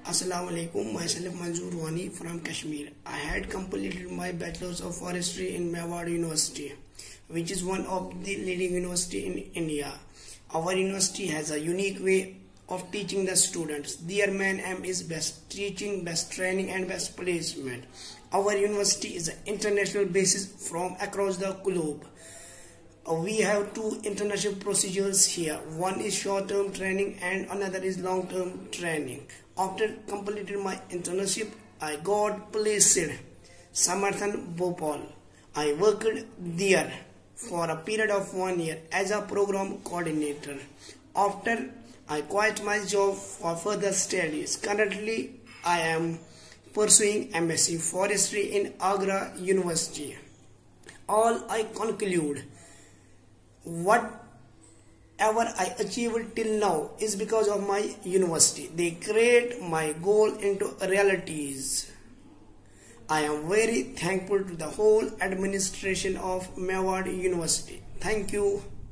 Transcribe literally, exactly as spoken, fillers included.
Assalamu alaikum, myself Manzoor Wani from Kashmir. I had completed my Bachelor of Forestry in Mewar University, which is one of the leading university in India. Our university has a unique way of teaching the students. Their main aim is best teaching, best training and best placement. Our university is an international basis from across the globe. Uh, we have two internship procedures here. One is short-term training and another is long-term training. After completing my internship, I got placed Samarthan Bhopal. I worked there for a period of one year as a program coordinator. After I quit my job for further studies. Currently, I am pursuing M S c Forestry in Agra University. All I conclude, whatever I achieved till now is because of my university. They create my goal into realities. I am very thankful to the whole administration of Mewar University. Thank you.